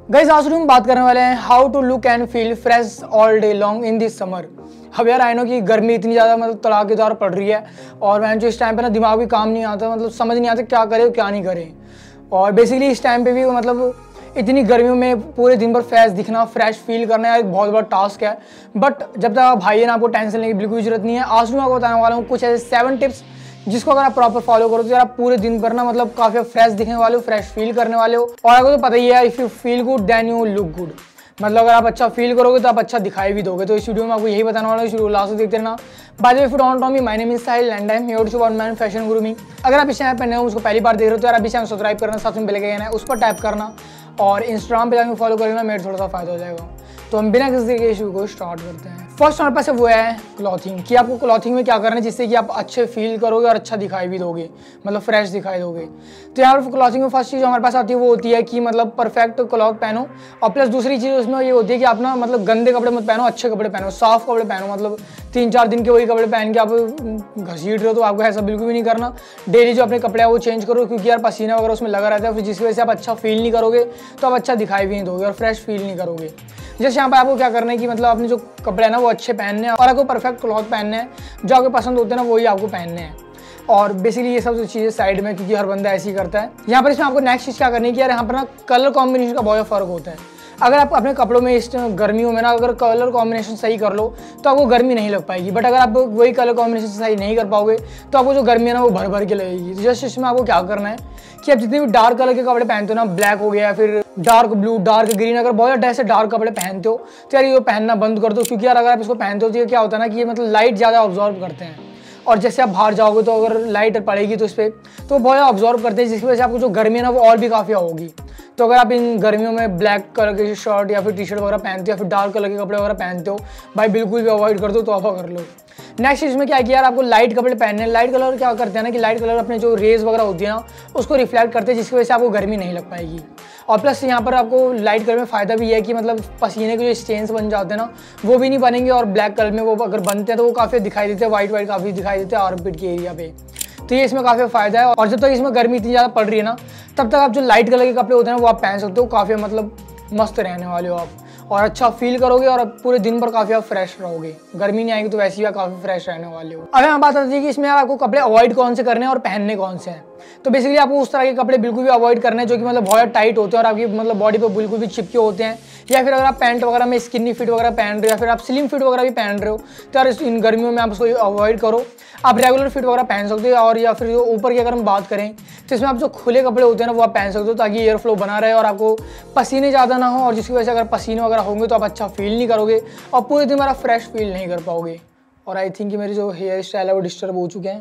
Guys आज हम बात करने वाले हैं how to look and feel fresh all day long in this summer. अब यार आई नो कि गर्मी इतनी ज़्यादा मतलब तड़ाकेदार पड़ रही है और मैं जो इस टाइम पे ना दिमाग भी काम नहीं आता, मतलब समझ नहीं आता क्या करे और क्या नहीं करे। और बेसिकली इस टाइम पे भी मतलब इतनी गर्मियों में पूरे दिन भर फ्रेश दिखना, फ्रेश फील करना यार एक बहुत बड़ा टास्क है। बट जब तक आप भाई है ना, आपको टेंशन लेने की बिल्कुल जरूरत नहीं है। आज मैं आपको बताने वाला हूँ कुछ ऐसे 7 टिप्स जिसको अगर आप प्रॉपर फॉलो करो तो यार आप पूरे दिन भर ना मतलब काफी फ्रेश दिखने वाले हो, फ्रेश फील करने वाले हो। और आपको तो पता ही है, if you feel good then you look good, मतलब अगर आप अच्छा फील करोगे तो आप अच्छा दिखाई भी दोगे। तो इस वीडियो में आपको यही बताने वाला हूँ, शुरू लास्ट तक देखते रहना। By the way, if you don't know me, my name is Sahil and I am here to one man fashion guru me. अगर आप इस चैनल पर नए हो, मुझको पहली बार देख रहे हो तो यार अभी चैनल सब्सक्राइब करना, साथ में बेल आइकन है उस पर टैप करना और इंस्टाग्राम पे जाकर फॉलो करना, मेरे थोड़ा सा फायदा हो जाएगा। तो हम बिना किसी तरीके इशू को स्टार्ट करते हैं। फर्स्ट हमारे पास वो है क्लॉथिंग, कि आपको क्लॉथिंग में क्या करना है जिससे कि आप अच्छे फील करोगे और अच्छा दिखाई भी दोगे, मतलब फ्रेश दिखाई दोगे। तो यहाँ पर क्लॉथिंग में फर्स्ट चीज़ हमारे पास आती है वो होती है कि मतलब परफेक्ट क्लॉथ पहनो। और प्लस दूसरी चीज़ उसमें ये होती है कि आप ना मतलब गंदे कपड़े मत पहनो, अच्छे कपड़े पहनो, साफ कपड़े पहनो। मतलब 3-4 दिन के वही कपड़े पहन के आप घसीट रहे हो तो आपको ऐसा बिल्कुल भी नहीं करना। डेली जो अपने कपड़े हैं वो चेंज करो, क्योंकि यार पसीना वगैरह उसमें लगा रहता है, फिर जिसकी वजह से आप अच्छा फील नहीं करोगे तो आप अच्छा दिखाई भी नहीं दोगे और फ्रेश फील नहीं करोगे। जैसे यहाँ पर आपको क्या करना है कि मतलब अपने जो कपड़े हैं ना वो अच्छे पहनने हैं और आपको परफेक्ट क्लॉथ पहनने हैं, जो आपको पसंद होते हैं ना वही आपको पहनने हैं। और बेसिकली ये सब चीज़ें साइड में, क्योंकि हर बंदा ऐसे ही करता है। यहाँ पर इसमें आपको नेक्स्ट चीज़ क्या करनी है कि यार यहाँ पर ना कलर कॉम्बिनेशन का बहुत फ़र्क होता है। अगर आप अपने कपड़ों में इस गर्मियों में ना अगर कलर कॉम्बिनेशन सही कर लो तो आपको गर्मी नहीं लग पाएगी। बट अगर आप वही कलर कॉम्बिनेशन सही नहीं कर पाओगे तो आपको जो गर्मी है ना वो भर भर के लगेगी। जस्ट इसमें आपको क्या करना है कि आप जितने भी डार्क कलर के कपड़े पहनते हो ना, ब्लैक हो गया, फिर डार्क ब्लू, डार्क ग्रीन, अगर बहुत ज़्यादा ऐसे डार्क कपड़े पहनते हो तो यार ये पहनना बंद कर दो। क्योंकि यार अगर आप इसको पहनते हो तो ये क्या होता है ना कि ये मतलब लाइट ज़्यादा ऑब्जॉर्व करते हैं और जैसे आप बाहर जाओगे तो अगर लाइट पड़ेगी तो इस पर तो बहुत ज़्यादा ऑब्जॉर्व करते हैं, जिसकी वजह से आपको जो गर्मी है ना वो और भी काफ़ी होगी। तो अगर आप इन गर्मियों में ब्लैक कलर की शर्ट या फिर टी शर्ट वगैरह पहनते हो या फिर डार्क कलर के कपड़े वगैरह पहनते हो, भाई बिल्कुल भी अवॉइड कर दो, तो अवॉइड कर लो। नेक्स्ट इसमें क्या है कि यार आपको लाइट कपड़े पहनने हैं। लाइट कलर क्या करते हैं ना कि लाइट कलर अपने जो रेज वगैरह होती है ना उसको रिफ्लेक्ट करते हैं, जिसकी वजह से आपको गर्मी नहीं लग पाएगी। और प्लस यहाँ पर आपको लाइट कलर में फ़ायदा भी है कि मतलब पसीने के जो स्टेन्स बन जाते हैं ना वो भी नहीं बनेंगे, और ब्लैक कलर में वो अगर बनते हैं तो वो काफ़ी दिखाई देते हैं, वाइट काफ़ी दिखाई देते हैं आर्मपिट के एरिया पे। तो ये इसमें काफ़ी फ़ायदा है। और जब तक इसमें गर्मी इतनी ज़्यादा पड़ रही है ना तब तक आप जो लाइट कलर के कपड़े होते हैं वो आप पहन सकते हो, काफ़ी मतलब मस्त रहने वाले हो आप और अच्छा फील करोगे और पूरे दिन भर काफ़ी आप फ्रेश रहोगे। गर्मी नहीं आएगी तो वैसे ही आप काफ़ी फ्रेश रहने वाले हो। अब यहाँ बात आती है कि इसमें आपको कपड़े अवॉइड कौन से करने हैं और पहनने कौन से हैं। तो बेसिकली आपको उस तरह के कपड़े बिल्कुल भी अवॉइड करने हैं जो कि मतलब बहुत टाइट होते हैं और आपकी मतलब बॉडी पे बिल्कुल भी चिपके होते हैं। या फिर अगर आप पैंट वगैरह में स्किनी फिट वगैरह पहन रहे हो या फिर आप स्लिम फिट वगैरह भी पहन रहे हो तो यार इन गर्मियों में आप उसको अवॉइड करो। आप रेगुलर फिट वगैरह पहन सकते हो, और या फिर जो ऊपर की अगर हम बात करें तो इसमें आप जो खुले कपड़े होते हैं ना वो आप पहन सकते हो, ताकि एयर फ्लो बना रहे और आपको पसीने ज़्यादा ना हो, और जिसकी वजह से अगर पसीने वगैरह होंगे तो आप अच्छा फील नहीं करोगे और पूरे दिन आप फ्रेश फील नहीं कर पाओगे। और आई थिंक कि मेरी जो हेयर स्टाइल है वो डिस्टर्ब हो चुके हैं,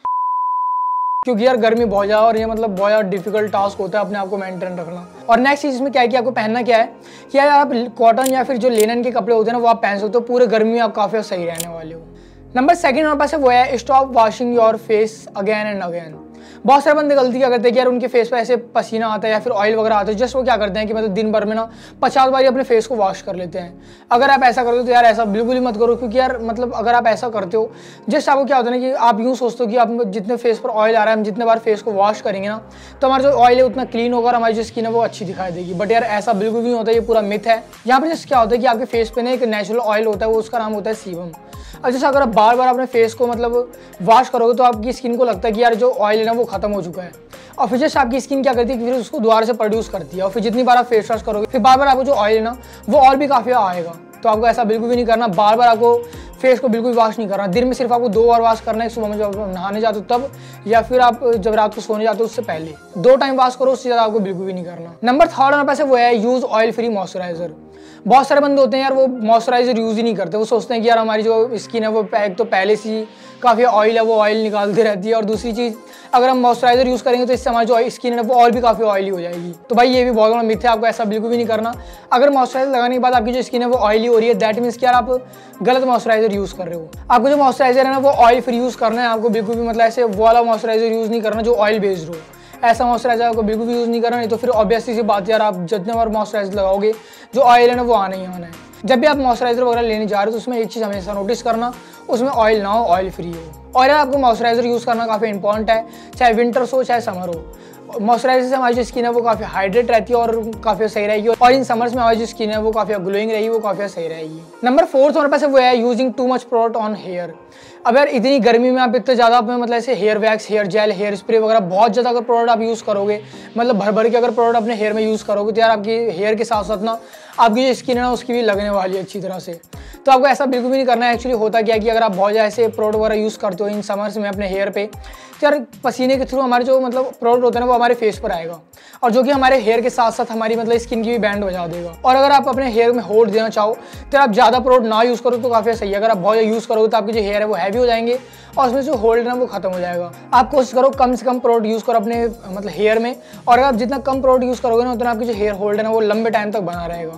क्योंकि यार गर्मी बहुत ज़्यादा और ये मतलब बहुत ज़्यादा डिफिकल्ट टास्क होता है अपने आप को मेंटेन रखना। और नेक्स्ट चीज़ इसमें क्या है कि आपको पहनना क्या है कि यार आप कॉटन या फिर जो लिनन के कपड़े होते हैं ना वो आप पहन सकते हो, पूरे गर्मी में आप काफ़ी सही रहने वाले हो। नंबर 2 हमारे पास वो है stop washing your face again and again. बहुत सारे बंदे गलती क्या करते हैं कि यार उनके फेस पे ऐसे पसीना आता है या फिर ऑयल वगैरह आता है, जस्ट वो क्या करते हैं कि मतलब दिन भर में ना 50 बार अपने फेस को वॉश कर लेते हैं। अगर आप ऐसा करते हो तो यार ऐसा बिल्कुल ही मत करो, क्योंकि यार मतलब अगर आप ऐसा करते हो जस्ट आपको क्या होता है ना कि आप यूँ सोचते हो कि आप जितने फेस पर ऑयल आ रहा है हम जितने बार फेस को वॉश करेंगे ना तो हमारा जो ऑयल है उतना क्लीन होगा और हमारी जो स्किन है वो अच्छी दिखाई देगी। बट यार ऐसा बिल्कुल भी नहीं होता, ये पूरा मिथ है। यहाँ पर जस्ट क्या होता है कि आपके फेस पे ना एक नेचुरल ऑयल होता है, वो उसका नाम होता है सीबम। अब जैसे अगर आप बार बार अपने फेस को मतलब वॉश करोगे तो आपकी स्किन को लगता है कि यार जो ऑयल है ना वो खत्म हो चुका है, और फिर जस्ट आपकी स्किन क्या करती है कि फिर उसको दोबारा से प्रोड्यूस करती है, और फिर जितनी बार आप फेस वॉश करोगे फिर बार बार आपको जो ऑयल है ना वो और भी काफ़ी आएगा। तो आपको ऐसा बिल्कुल भी नहीं करना, बार बार आपको फेस को बिल्कुल वॉश नहीं करना। दिन में सिर्फ आपको 2 बार वॉश करना है, सुबह में जब नहाने जाते हो तब, या फिर आप जब रात को सोने जाते हो उससे पहले 2 टाइम वॉश करो, उससे ज़्यादा आपको बिल्कुल भी नहीं करना। नंबर 3 हमारे पास वो है यूज़ ऑयल फ्री मॉइस्चराइजर। बहुत सारे बंदे होते हैं यार वो मॉइस्चराइजर यूज़ ही नहीं करते, वो सोचते हैं कि यार हमारी जो स्किन है वो एक तो पहले से ही काफ़ी ऑयल है, वो ऑयल निकालती रहती है, और दूसरी चीज़ अगर हम मॉइस्चराइजर यूज़ करेंगे तो इससे हमारी जो स्किन है वो और भी काफ़ी ऑयली हो जाएगी। तो भाई ये भी बहुत बड़ा मिथ है, आपको ऐसा बिल्कुल भी नहीं करना। अगर मॉइस्चराइजर लगाने के बाद आपकी जो स्किन है वो ऑयली हो रही है दैट मीन्स कि यार आप गलत मॉइस्चराइजर यूज़ कर रहे हो। आपको जो मॉइस्चराइजर है ना वो ऑयल फ्री यूज़ करना है, आपको बिल्कुल भी मतलब ऐसे वो वाला मॉइस्चराइजर यूज़ नहीं करना जो ऑयल बेस्ड हो। ऐसा मॉइस्चराइजर आपको बिल्कुल भी यूज़ नहीं करना, नहीं तो फिर ऑब्वियसली सी बात यार आप जितने बार मॉइस्चराइजर लगाओगे जो ऑयल है ना वो आना ही आना है। जब भी आप मॉइस्चराइजर वगैरह लेने जा रहे हो तो उसमें एक चीज़ हमेशा नोटिस करना, उसमें ऑयल ना हो, ऑयल फ्री हो। और यार आपको मॉइस्चराइजर यूज़ करना काफ़ी इंपॉर्टेंट है, चाहे विंटर्स हो चाहे समर हो। मॉइस्चराइजर से हमारी जो स्किन है वो काफ़ी हाइड्रेट रहती है और काफ़ी सही रहेगी, और इन समर्स में हमारी जो स्किन है वो काफ़ी ग्लोइंग रहेगी, वो काफ़ी सही रहेगी। नंबर 4 हमारे पास वो है using too much product on hair. अब यार इतनी गर्मी में आप इतने ज़्यादा अपने मतलब ऐसे hair wax, hair gel, hair spray वगैरह बहुत ज़्यादा अगर प्रोडक्ट आप यूज़ करोगे, मतलब भर भर के अगर प्रोडक्ट अपने हेयर में यूज़ करोगे, तो यार आपकी हेयर के साथ साथ ना आपकी जो स्किन है ना उसकी भी लगने वाली है अच्छी तरह से। तो आपको ऐसा बिल्कुल भी नहीं करना है। एक्चुअली होता क्या है कि अगर आप बहुत ज़्यादा ऐसे प्रोडक्ट वगैरह यूज़ करते हो इन समर्स में अपने हेयर पे, तो यार पसीने के थ्रू हमारे जो मतलब प्रोडक्ट होता है ना वो हमारे फेस पर आएगा, और जो कि हमारे हेयर के साथ साथ हमारी मतलब स्किन की भी बैंड बजा देगा। और अगर आप अपने हेयर में होल्ड देना चाहो तो आप ज़्यादा प्रोडक्ट ना यूज़ करो तो काफ़ी सही है। अगर आप बहुत ज़्यादा यूज़ करोगे तो आपके जो हेयर है वो हैवी हो जाएंगे और उसमें जो होल्ड है ना वो खत्म हो जाएगा। आप कोशिश करो कम से कम प्रोडक्ट यूज़ करो अपने मतलब हेयर में, और अगर आप जितना कम प्रोडक्ट यूज़ करोगे ना उतना आपकी जो हेयर होल्ड है ना वो लंबे टाइम तक बना रहेगा।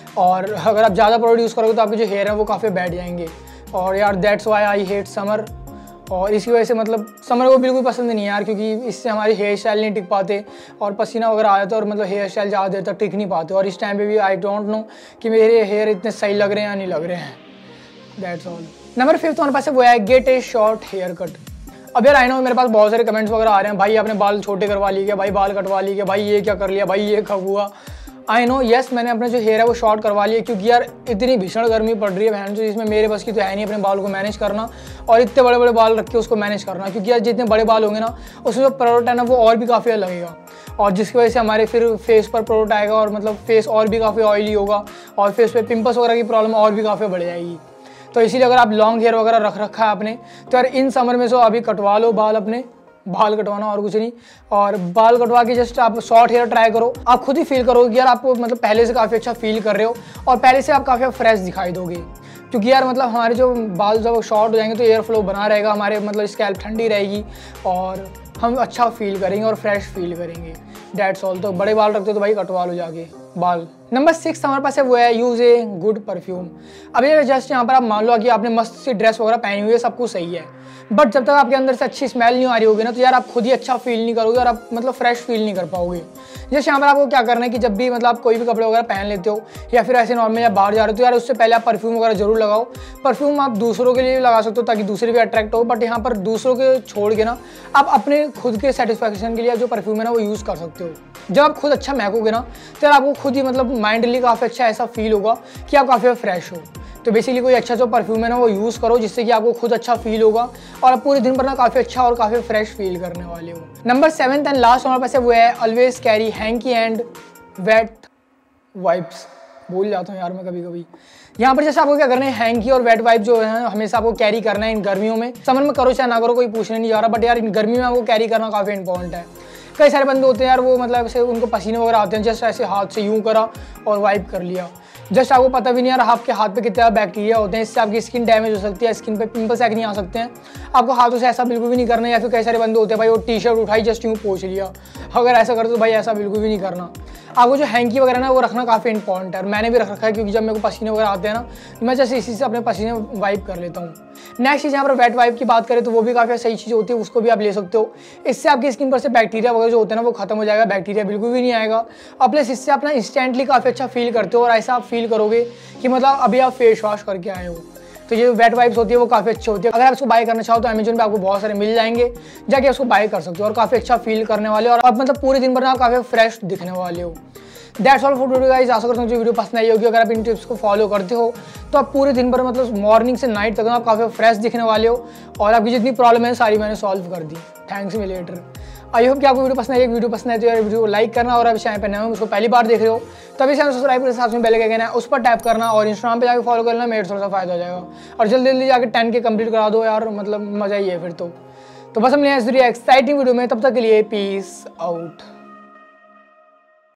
और अगर आप ज़्यादा प्रोडक्ट यूज़ करोगे तो आपके जो हेयर है वो काफ़ी बैठ जाएंगे। और यार that's why I hate summer, और इसी वजह से मतलब समर को बिल्कुल पसंद नहीं है यार, क्योंकि इससे हमारी हेयर स्टाइल नहीं टिक पाते और पसीना वगैरह आ जाता है और मतलब हेयर स्टाइल ज़्यादा देर तक टिक नहीं पाते। और इस टाइम पे भी आई डोंट नो कि मेरे हेयर इतने सही लग रहे हैं या नहीं लग रहे हैं। That's all. नंबर 5 हमारे पास वो है get a short haircut. अब यार आई नो मेरे पास बहुत सारे कमेंट्स वगैरह आ रहे हैं, भाई आपने बाल छोटे करवा लिए क्या, भाई बाल कटवा लिए क्या, भाई ये क्या कर लिया, भाई ये कब हुआ। आई नो यस, मैंने अपना जो हेयर है वो शॉर्ट करवा लिया, क्योंकि यार इतनी भीषण गर्मी पड़ रही है बहन, जो इसमें मेरे बस की तो है नहीं अपने बाल को मैनेज करना और इतने बड़े बड़े बाल रख के उसको मैनेज करना, क्योंकि यार जितने बड़े बाल होंगे ना उसमें जो प्रोडक्ट है ना वो और भी काफ़ी लगेगा, और जिसकी वजह से हमारे फिर फेस पर प्रोडक्ट आएगा और मतलब फेस और भी काफ़ी ऑयली होगा और फेस पे पिंपल्स वगैरह की प्रॉब्लम और भी काफ़ी बढ़ जाएगी। तो इसीलिए अगर आप लॉन्ग हेयर वगैरह रख रखा है आपने तो यार इन समर में सो अभी कटवा लो बाल अपने, बाल कटवाना और कुछ नहीं, और बाल कटवा के जस्ट आप शॉर्ट हेयर ट्राई करो। आप खुद ही फील करोगे कि यार आपको मतलब पहले से काफ़ी अच्छा फील कर रहे हो और पहले से आप काफ़ी फ्रेश दिखाई दोगे, क्योंकि यार मतलब हमारे जो बाल जब शॉर्ट हो जाएंगे तो एयर फ्लो बना रहेगा, हमारे मतलब स्कैल्प ठंडी रहेगी और हम अच्छा फील करेंगे और फ्रेश फील करेंगे। That's all. तो बड़े बाल रखते हो तो भाई कटवा लो जाके बाल। नंबर 6 हमारे पास है वो है यूज़ ए गुड परफ्यूम। अब ये जस्ट यहाँ पर आप मान लो कि आपने मस्त सी ड्रेस वगैरह पहनी हुई है, सब कुछ सही है, बट जब तक आपके अंदर से अच्छी स्मेल नहीं आ रही होगी ना तो यार आप खुद ही अच्छा फील नहीं करोगे और आप मतलब फ्रेश फील नहीं कर पाओगे। जैसे यहाँ पर आपको क्या करना है कि जब भी मतलब आप कोई भी कपड़े वगैरह पहन लेते हो या फिर ऐसे नॉर्मल या बाहर जा रहे हो तो यार उससे पहले आप परफ्यूम वगैरह जरूर लगाओ। परफ्यूम आप दूसरों के लिए भी लगा सकते हो ताकि दूसरे भी अट्रैक्ट हो, बट यहाँ पर दूसरों के छोड़ के ना आप अपने खुद के सेटिस्फैक्शन के लिए जो परफ्यूम है ना वो यूज़ कर सकते हो। जब आप खुद अच्छा महकोगे ना तो यार आपको खुद ही मतलब माइंडली काफ़ी अच्छा ऐसा फील होगा कि आप काफ़ी फ्रेश हो। तो बेसिकली कोई अच्छा जो परफ्यूम है ना वो यूज़ करो जिससे कि आपको खुद अच्छा फील होगा और आप पूरे दिन पर ना काफ़ी अच्छा और काफ़ी फ्रेश फील करने वाले हो। नंबर 7 एंड लास्ट हमारे पास है वो है always carry hanky and wet wipes. भूल जाता हूँ यार मैं कभी कभी। यहाँ पर जैसे आपको क्या करना है, हैंकी और वेट वाइप जो है हमेशा आपको कैरी करना है इन गर्मियों में। समर में करो चाहे ना करो कोई पूछने नहीं जा रहा, बट यार इन गर्मियों में आपको कैरी करना काफ़ी इंपॉर्टेंट है। कई सारे बंदे होते हैं यार वो मतलब ऐसे उनको पसीने वगैरह आते हैं, जस्ट ऐसे हाथ से यूँ करा और वाइप कर लिया, जस्ट आपको पता भी नहीं यार आपके हाथ पे कितना बैक्टीरिया होते हैं, इससे आपकी स्किन डैमेज हो सकती है, स्किन पे पिंपल्स एक्ने आ सकते हैं। आपको हाथों से ऐसा बिल्कुल भी नहीं करना है। या फिर कई सारे बंदे होते हैं भाई वो टी-शर्ट उठाई जस्ट यूँ पोंछ लिया, अगर ऐसा करते तो भाई ऐसा बिल्कुल भी नहीं करना। आपको जो हैंकी वगैरह ना वो रखना काफ़ी इंपॉर्टेंट है, मैंने भी रख रखा है क्योंकि जब मेरे को पसीने वगैरह आते हैं ना तो मैं जैसे इसी से अपने पसीने वाइप कर लेता हूँ। नेक्स्ट चीज़ यहाँ पर वेट वाइप की बात करें तो वो भी काफ़ी सही चीज़ होती है, उसको भी आप ले सकते हो। इससे आपकी स्किन पर से बैक्टीरिया वगैरह जो होते हैं ना वो खत्म हो जाएगा, बैक्टीरिया बिल्कुल भी नहीं आएगा और प्लस इससे अपना इंस्टेंटली काफ़ी अच्छा फील करते हो और ऐसा आप फील करोगे कि मतलब अभी आप फेस वॉश करके आए हो। तो ये वेट वाइप्स होती है वो काफ़ी अच्छी होती है। अगर आप इसको बाय करना चाहो तो अमेजन पे आपको बहुत सारे मिल जाएंगे, जाके उसको बाय कर सकते हो और काफ़ी अच्छा फील करने वाले और आप मतलब पूरे दिन भर आप काफ़ी फ्रेश दिखने वाले हो। That's all for today guys. आशा करता हूँ जो वीडियो पसंद आई होगी। अगर आप इन टिप्स को फॉलो करते हो तो आप पूरे दिन भर मतलब मॉर्निंग से नाइट तक आप काफ़ी फ्रेश दिखने वाले हो और आपकी जितनी प्रॉब्लम है सारी मैंने सॉल्व कर दी। Thanks me later. I hope कि आपको वीडियो पसंद आई। वीडियो पसंद है तो यार वीडियो को लाइक करना और अभी चैनल पर नए हो उसको पहली बार देख रहे हो तो अभी चैनल सब्सक्राइब करके साथ में बेल आइकन है उस पर टैप करना और इंस्टाग्राम पे जाकर फॉलो करना, मेरे थोड़ा सा फायदा हो जाएगा और जल्दी जल्दी जाकर 10 के कंप्लीट करा दो यार, मतलब मजा ही है फिर तो बस हम मिलेंगे इस एक्साइटिंग वीडियो में, तब तक के लिए पीस आउट।